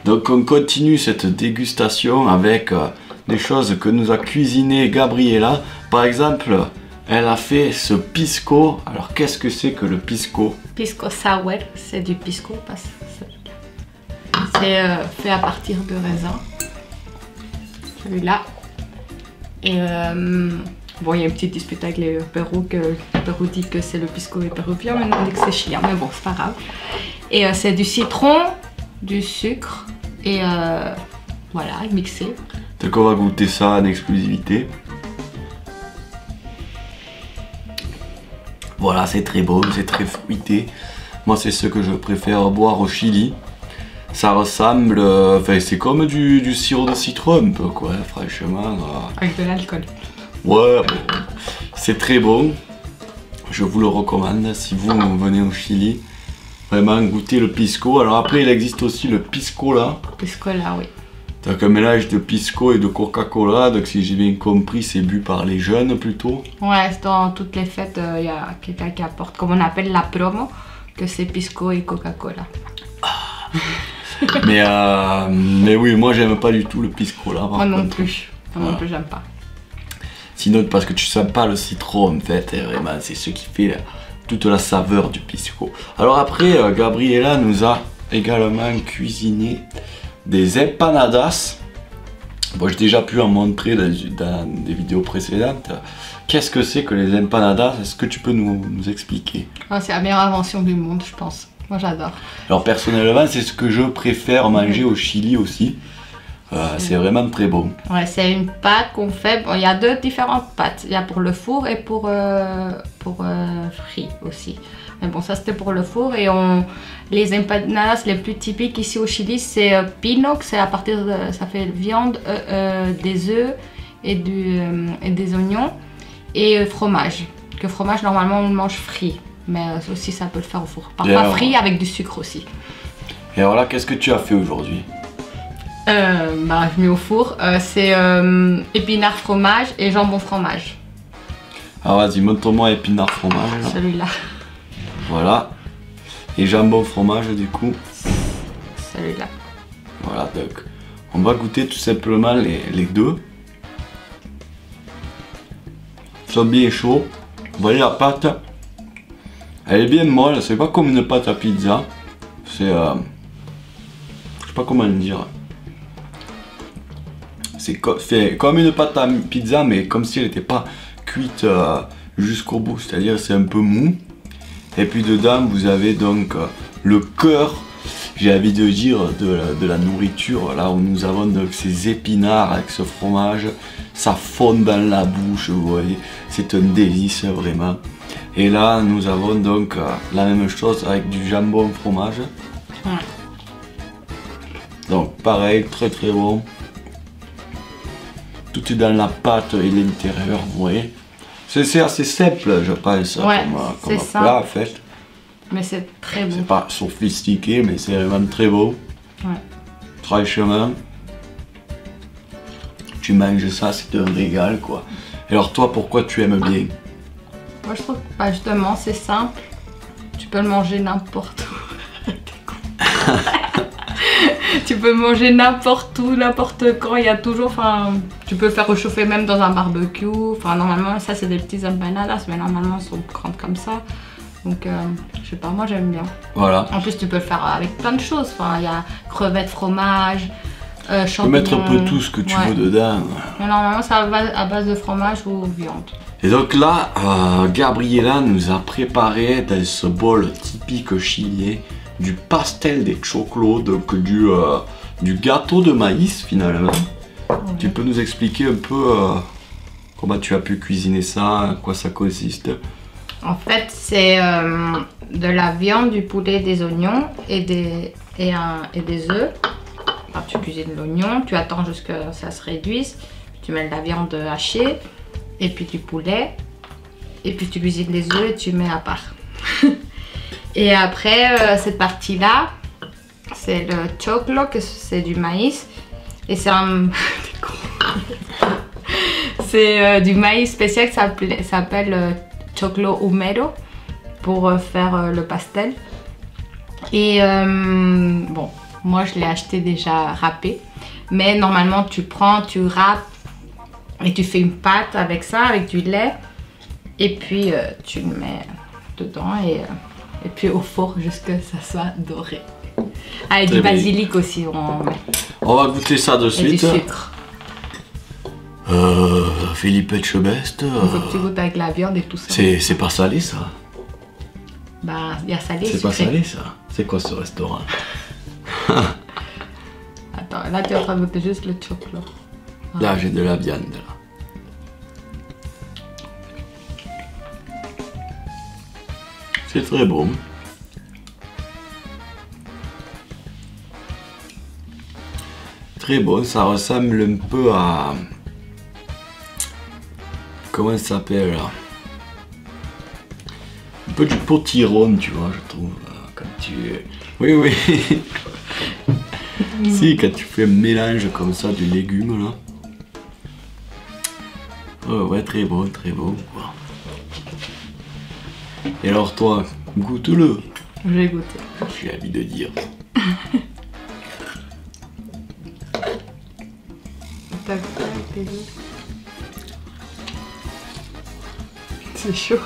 Donc on continue cette dégustation avec des choses que nous a cuisiné Gabriela. Par exemple, elle a fait ce pisco. Alors qu'est-ce que c'est que le pisco? Pisco sour, c'est du pisco, c'est fait à partir de raisin. Celui-là. Et bon, il y a une petite dispute avec les Pérou, que le Pérou dit que c'est le pisco et péruvien, mais on dit que c'est chilien, mais bon, c'est pas grave. Et c'est du citron, du sucre et voilà, mixé. Donc on va goûter ça en exclusivité. Voilà, c'est très bon, c'est très fruité. Moi, c'est ce que je préfère boire au Chili. Ça ressemble, enfin, c'est comme du sirop de citron un peu, quoi, franchement. Avec de l'alcool. Ouais, bon, c'est très bon. Je vous le recommande si vous venez au Chili. Vraiment, goûtez le pisco. Alors après, il existe aussi le piscola. Piscola, oui. Donc un mélange de pisco et de Coca-Cola. Donc si j'ai bien compris, c'est bu par les jeunes plutôt. Ouais, dans toutes les fêtes, il y a quelqu'un qui apporte, comme on appelle la promo, que c'est pisco et Coca-Cola. Mais oui, moi j'aime pas du tout le piscola. Moi non plus. Moi non plus, j'aime pas. Sinon, parce que tu sens pas le citron en fait, et vraiment, c'est ce qui fait toute la saveur du pisco. Alors après, Gabriela nous a également cuisiné des empanadas. Bon, j'ai déjà pu en montrer dans des vidéos précédentes. Qu'est-ce que c'est que les empanadas? Est-ce que tu peux nous expliquer? C'est la meilleure invention du monde, je pense. Moi, j'adore. Alors personnellement, c'est ce que je préfère manger au Chili aussi. C'est vraiment très bon. Ouais, c'est une pâte qu'on fait. Bon, il y a deux différentes pâtes. Il y a pour le four et pour frit aussi. Mais bon, ça c'était pour le four. Et les empanadas les plus typiques ici au Chili, c'est pino, c'est à partir de, ça fait viande, des œufs et des oignons et fromage. Le fromage normalement on le mange frit, mais aussi ça peut le faire au four. Parfois frit avec du sucre aussi. Et alors là, qu'est-ce que tu as fait aujourd'hui? Je mets au four, c'est épinards fromage et jambon fromage. Alors vas-y, montre-moi épinards fromage. Celui-là. Voilà. Et jambon fromage du coup. Celui-là. Voilà, donc on va goûter tout simplement les deux. Ils sont bien chauds. Vous voyez la pâte, elle est bien molle, c'est pas comme une pâte à pizza. C'est je sais pas comment le dire. C'est comme une pâte à pizza, mais comme si elle n'était pas cuite jusqu'au bout, c'est-à-dire c'est un peu mou. Et puis dedans vous avez donc le cœur, j'ai envie de dire, de la nourriture, là où nous avons donc ces épinards avec ce fromage, ça fond dans la bouche, vous voyez, c'est un délice vraiment. Et là nous avons donc la même chose avec du jambon fromage. Ouais. Donc pareil, très très bon. Tout est dans la pâte et l'intérieur, vous voyez. C'est assez simple, je pense, ouais, comme plat en fait. Mais c'est très bon. C'est pas sophistiqué, mais c'est vraiment très beau. Ouais. Franchement, tu manges ça, c'est un régal quoi. Et alors toi, pourquoi tu aimes bien? Moi je trouve que justement c'est simple. Tu peux le manger n'importe où. Tu peux manger n'importe où, n'importe quand, il y a toujours, enfin, tu peux le faire réchauffer même dans un barbecue, enfin normalement ça c'est des petits empanadas, mais normalement elles sont grandes comme ça, donc je sais pas, moi j'aime bien. Voilà. En plus tu peux le faire avec plein de choses, enfin il y a crevettes, fromage, champignons. Tu peux mettre un peu tout ce que tu veux dedans. Mais normalement c'est à base de fromage ou viande. Et donc là, Gabriela nous a préparé dans ce bol typique chilien du pastel de choclo, donc du gâteau de maïs finalement. Tu peux nous expliquer un peu comment tu as pu cuisiner ça, à quoi ça consiste? En fait, c'est de la viande, du poulet, des oignons et des œufs. Alors, tu cuisines l'oignon, tu attends jusqu'à ce que ça se réduise, tu mets de la viande hachée et puis du poulet, et puis tu cuisines les œufs et tu mets à part. Et après, cette partie-là, c'est le choclo, que c'est du maïs. Et c'est un... c'est du maïs spécial qui s'appelle choclo humero pour faire le pastel. Et bon, Moi, je l'ai acheté déjà râpé. Mais normalement, tu prends, tu râpes et tu fais une pâte avec ça, avec du lait. Et puis, tu le mets dedans et puis au four jusqu'à ce que ça soit doré. Ah, et du basilic aussi, on met. On va goûter ça de suite. Et du sucre. Philippe Etchebest. Il faut que tu goûtes avec la viande et tout ça. C'est pas salé ça? Bah, il y a salé. C'est pas salé ça? C'est quoi ce restaurant? Attends, là tu es en train de goûter juste le chocolat. Ah. Là j'ai de la viande là. C'est très bon. Très bon, ça ressemble un peu à... Comment ça s'appelle là? Un peu du potiron, tu vois, je trouve. Quand tu... Oui, oui. Si, quand tu fais un mélange comme ça du légume là. Oh, ouais, très bon, quoi. Et alors toi, goûte-le. Je vais goûter. J'ai envie de dire. T'as goûté avec tes yeux? C'est chaud.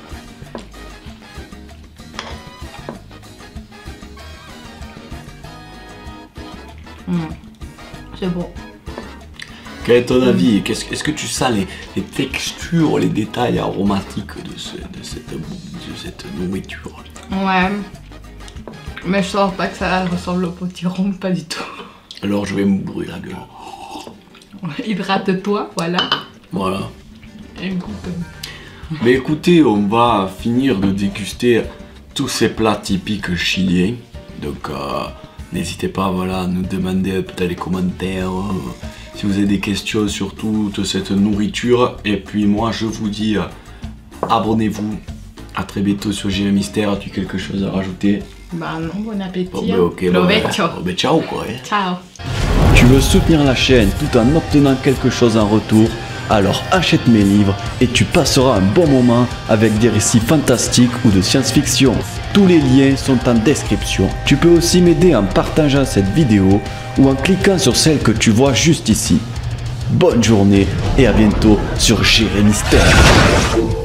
C'est bon. Quel est ton avis? Est-ce que tu sens les textures, les détails aromatiques de cette nourriture? Ouais. Mais je sens pas que ça ressemble au potiron, pas du tout. Alors je vais me brûler la gueule. Hydrate-toi, voilà. Voilà. Et goûte. Mais écoutez, on va finir de déguster tous ces plats typiques chiliens. Donc n'hésitez pas voilà, à nous demander peut-être les commentaires si vous avez des questions sur toute cette nourriture. Et puis moi je vous dis abonnez-vous. À très bientôt sur JV Mystère. As-tu quelque chose à rajouter? Bah non, bon appétit. Bon, ben, ok, ciao quoi. Ciao. Tu veux soutenir la chaîne tout en obtenant quelque chose en retour? Alors achète mes livres et tu passeras un bon moment avec des récits fantastiques ou de science-fiction. Tous les liens sont en description. Tu peux aussi m'aider en partageant cette vidéo ou en cliquant sur celle que tu vois juste ici. Bonne journée et à bientôt sur JV Mystère.